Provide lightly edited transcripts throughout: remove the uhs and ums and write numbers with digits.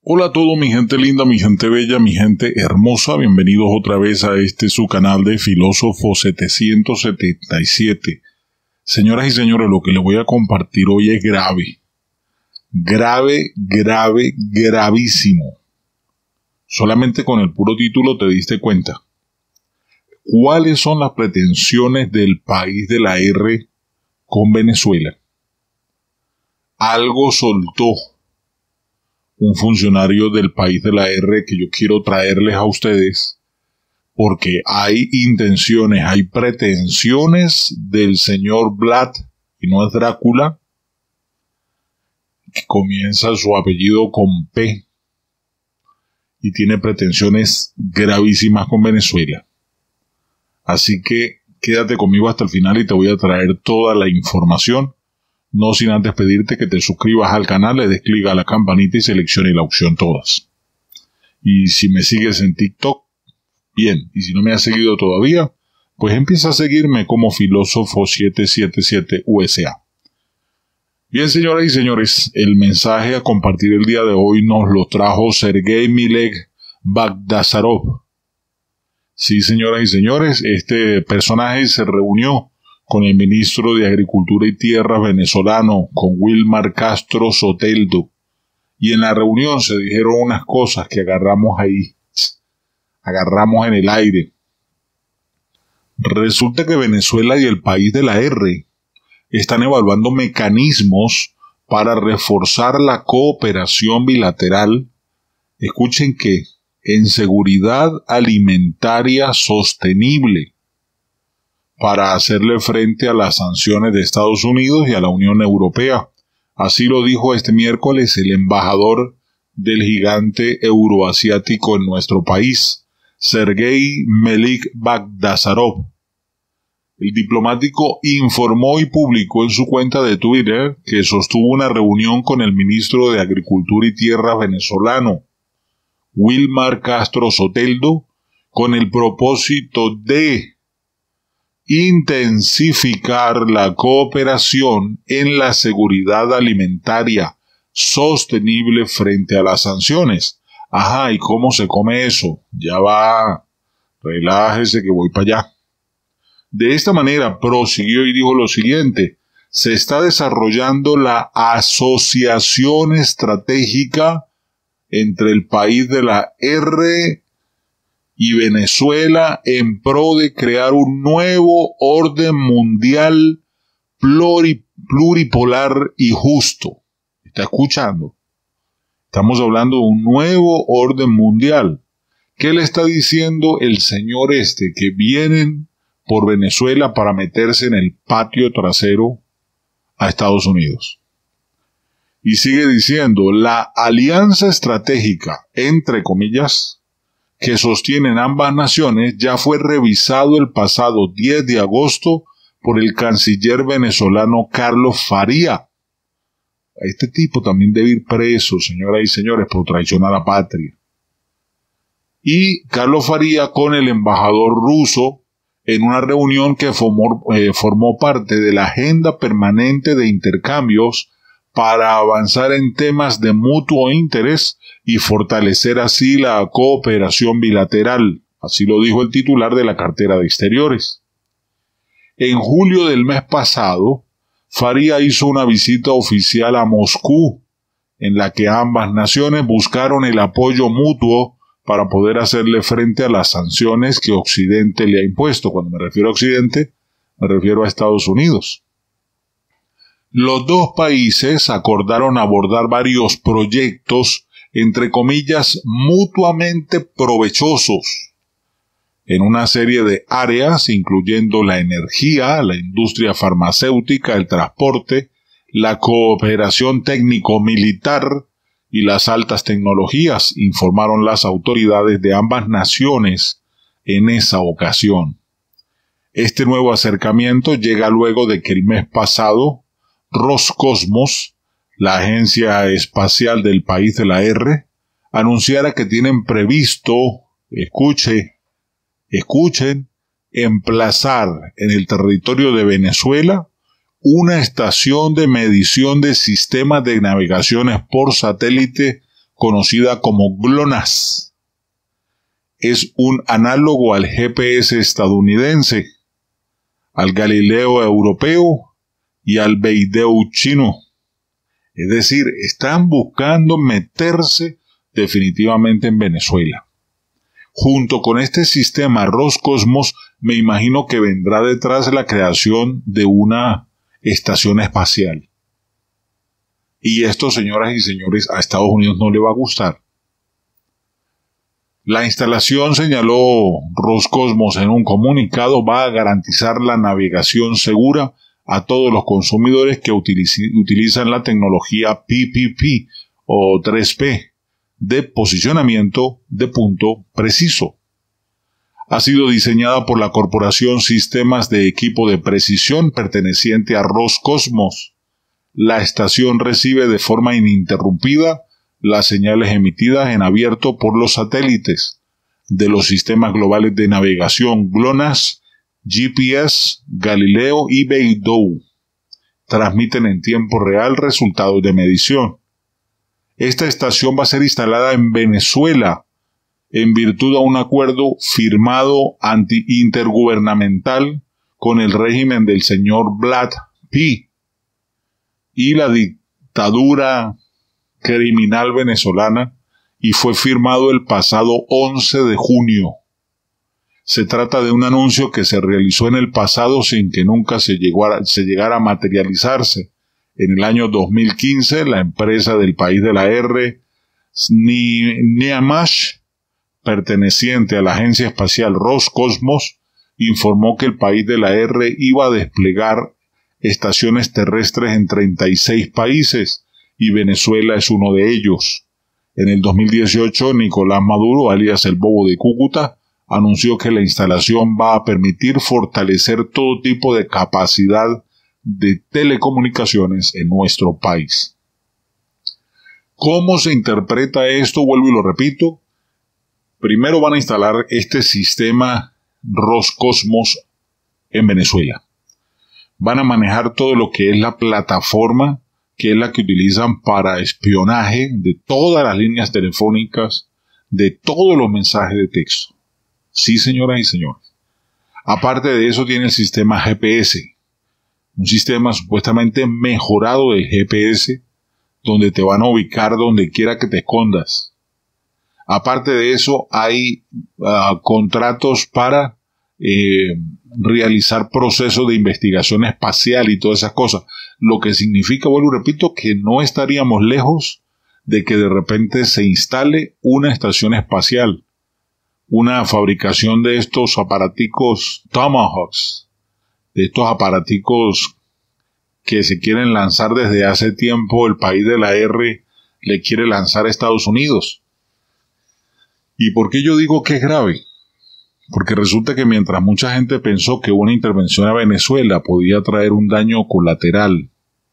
Hola a todos, mi gente linda, mi gente bella, mi gente hermosa. Bienvenidos otra vez a su canal de Filósofo 777. Señoras y señores, lo que les voy a compartir hoy es grave. Gravísimo. Solamente con el puro título te diste cuenta. ¿Cuáles son las pretensiones del país de la R con Venezuela? Algo soltó un funcionario del país de la R que yo quiero traerles a ustedes, porque hay intenciones, hay pretensiones del señor Vlad, y no es Drácula, que comienza su apellido con P, y tiene pretensiones gravísimas con Venezuela. Así que quédate conmigo hasta el final y te voy a traer toda la información. No sin antes pedirte que te suscribas al canal, le des clic a la campanita y seleccione la opción todas. Y si me sigues en TikTok, bien. Y si no me has seguido todavía, pues empieza a seguirme como Filósofo 777 USA. Bien, señoras y señores, el mensaje a compartir el día de hoy nos lo trajo Sergei Milek Bagdasarov. Sí, señoras y señores, este personaje se reunió con el ministro de Agricultura y Tierras venezolano, con Wilmar Castro Soteldo. Y en la reunión se dijeron unas cosas que agarramos en el aire. Resulta que Venezuela y el país de la R están evaluando mecanismos para reforzar la cooperación bilateral, escuchen que, en seguridad alimentaria sostenible, para hacerle frente a las sanciones de Estados Unidos y a la Unión Europea. Así lo dijo este miércoles el embajador del gigante euroasiático en nuestro país, Sergei Milek Bagdasarov. El diplomático informó y publicó en su cuenta de Twitter que sostuvo una reunión con el ministro de Agricultura y Tierras venezolano, Wilmar Castro Soteldo, con el propósito de intensificar la cooperación en la seguridad alimentaria sostenible frente a las sanciones. Ajá, ¿y cómo se come eso? Ya va, relájese que voy para allá. De esta manera prosiguió y dijo lo siguiente: se está desarrollando la asociación estratégica entre el país de la R y Venezuela en pro de crear un nuevo orden mundial pluripolar y justo. ¿Está escuchando? Estamos hablando de un nuevo orden mundial. ¿Qué le está diciendo el señor que vienen por Venezuela para meterse en el patio trasero a Estados Unidos? Y sigue diciendo, la alianza estratégica, entre comillas, que sostienen ambas naciones ya fue revisado el pasado 10 de agosto por el canciller venezolano Carlos Faría. Este tipo también debe ir preso, señoras y señores, por traición a la patria. Y Carlos Faría con el embajador ruso en una reunión que formó parte de la agenda permanente de intercambios para avanzar en temas de mutuo interés y fortalecer así la cooperación bilateral. Así lo dijo el titular de la cartera de Exteriores. En julio del mes pasado, Faría hizo una visita oficial a Moscú, en la que ambas naciones buscaron el apoyo mutuo para poder hacerle frente a las sanciones que Occidente le ha impuesto. Cuando me refiero a Occidente, me refiero a Estados Unidos. Los dos países acordaron abordar varios proyectos, entre comillas, mutuamente provechosos, en una serie de áreas, incluyendo la energía, la industria farmacéutica, el transporte, la cooperación técnico-militar y las altas tecnologías, informaron las autoridades de ambas naciones en esa ocasión. Este nuevo acercamiento llega luego de que el mes pasado Roscosmos, la agencia espacial del país de la R, anunciara que tienen previsto, escuchen, emplazar en el territorio de Venezuela una estación de medición de sistemas de navegaciones por satélite conocida como GLONASS. Es un análogo al GPS estadounidense, al Galileo europeo y al Beidou chino. Es decir, están buscando meterse definitivamente en Venezuela. Junto con este sistema Roscosmos, me imagino que vendrá detrás la creación de una estación espacial. Y esto, señoras y señores, a Estados Unidos no le va a gustar. La instalación, señaló Roscosmos en un comunicado, va a garantizar la navegación segura a todos los consumidores que utilizan la tecnología PPP o 3P de posicionamiento de punto preciso. Ha sido diseñada por la Corporación Sistemas de Equipo de Precisión perteneciente a Roscosmos. La estación recibe de forma ininterrumpida las señales emitidas en abierto por los satélites de los sistemas globales de navegación GLONASS, GPS, Galileo y Beidou. Transmiten en tiempo real resultados de medición. Esta estación va a ser instalada en Venezuela en virtud de un acuerdo firmado intergubernamental con el régimen del señor Vlad P. y la dictadura criminal venezolana, y fue firmado el pasado 11 de junio. Se trata de un anuncio que se realizó en el pasado sin que nunca se llegara a materializarse. En el año 2015, la empresa del país de la R, Neamash, perteneciente a la agencia espacial Roscosmos, informó que el país de la R iba a desplegar estaciones terrestres en 36 países, y Venezuela es uno de ellos. En el 2018, Nicolás Maduro, alias el Bobo de Cúcuta, anunció que la instalación va a permitir fortalecer todo tipo de capacidad de telecomunicaciones en nuestro país. ¿Cómo se interpreta esto? Vuelvo y lo repito. Primero van a instalar este sistema Roscosmos en Venezuela. Van a manejar todo lo que es la plataforma, que es la que utilizan para espionaje de todas las líneas telefónicas, de todos los mensajes de texto. Sí, señoras y señores. Aparte de eso, tiene el sistema GPS, un sistema supuestamente mejorado del GPS, donde te van a ubicar donde quiera que te escondas. Aparte de eso, hay contratos para realizar procesos de investigación espacial y todas esas cosas, lo que significa, vuelvo y repito, que no estaríamos lejos de que de repente se instale una estación espacial, una fabricación de estos aparaticos Tomahawks, de estos aparaticos que se quieren lanzar desde hace tiempo. El país de la R le quiere lanzar a Estados Unidos. ¿Y por qué yo digo que es grave? Porque resulta que mientras mucha gente pensó que una intervención a Venezuela podía traer un daño colateral,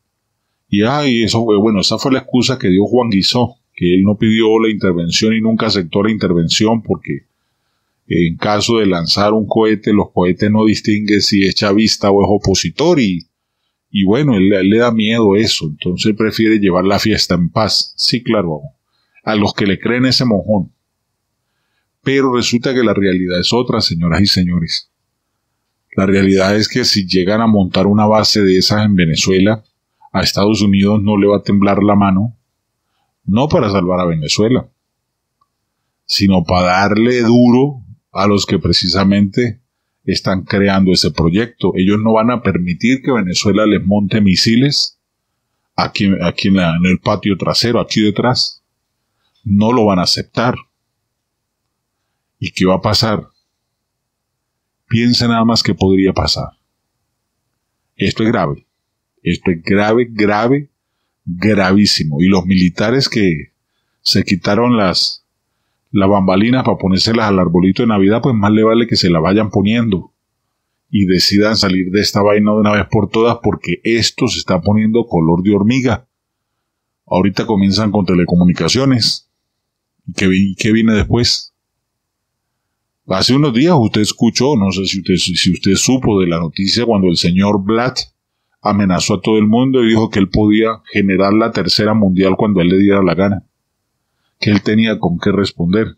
esa fue la excusa que dio Juan Guizó, que él no pidió la intervención y nunca aceptó la intervención porque en caso de lanzar un cohete, los cohetes no distinguen si es chavista o es opositor y él le da miedo eso, entonces él prefiere llevar la fiesta en paz. Sí, claro, a los que le creen ese mojón. Pero resulta que la realidad es otra, señoras y señores. La realidad es que si llegan a montar una base de esas en Venezuela, a Estados Unidos no le va a temblar la mano, no para salvar a Venezuela, sino para darle duro a los que precisamente están creando ese proyecto. Ellos no van a permitir que Venezuela les monte misiles aquí en el patio trasero, aquí detrás. No lo van a aceptar. ¿Y qué va a pasar? Piensa nada más qué podría pasar. Esto es grave. Esto es grave, gravísimo. Y los militares que se quitaron las bambalinas para ponérselas al arbolito de Navidad, pues más le vale que se la vayan poniendo y decidan salir de esta vaina de una vez por todas, porque esto se está poniendo color de hormiga. Ahorita comienzan con telecomunicaciones. ¿Y qué viene después? Hace unos días usted escuchó, no sé si usted supo de la noticia cuando el señor Vlad amenazó a todo el mundo y dijo que él podía generar la tercera mundial cuando él le diera la gana. que él tenía con qué responder.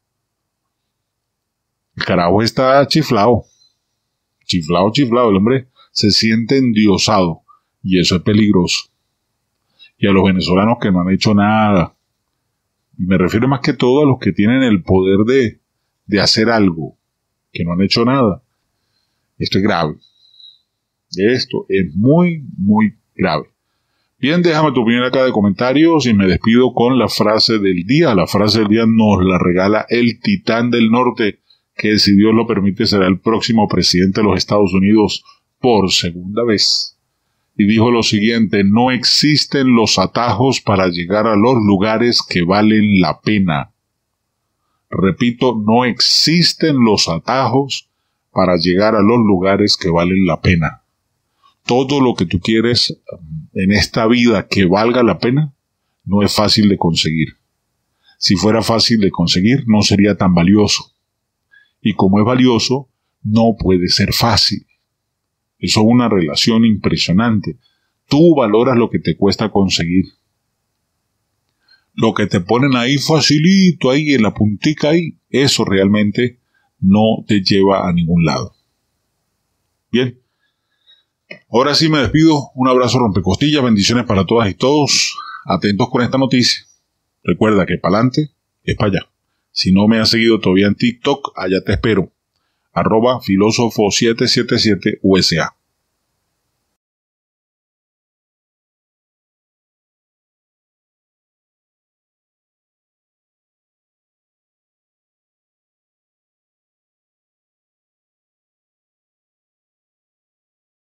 El carajo está chiflado. Chiflado. El hombre se siente endiosado. Y eso es peligroso. Y a los venezolanos que no han hecho nada. Y me refiero más que todo a los que tienen el poder de hacer algo. Que no han hecho nada. Esto es grave. Esto es muy, muy grave. Bien, déjame tu opinión acá de comentarios y me despido con la frase del día. La frase del día nos la regala el Titán del Norte, que si Dios lo permite será el próximo presidente de los Estados Unidos por segunda vez. Y dijo lo siguiente: no existen los atajos para llegar a los lugares que valen la pena. Repito, no existen los atajos para llegar a los lugares que valen la pena. Todo lo que tú quieres en esta vida que valga la pena no es fácil de conseguir. Si fuera fácil de conseguir, no sería tan valioso. Y como es valioso, no puede ser fácil. Eso es una relación impresionante. Tú valoras lo que te cuesta conseguir. Lo que te ponen ahí facilito, ahí en la puntica ahí, eso realmente no te lleva a ningún lado. Bien. Ahora sí me despido. Un abrazo rompecostillas, bendiciones para todas y todos. Atentos con esta noticia. Recuerda que para adelante es para allá. Si no me has seguido todavía en TikTok, allá te espero. @filósofo777USA.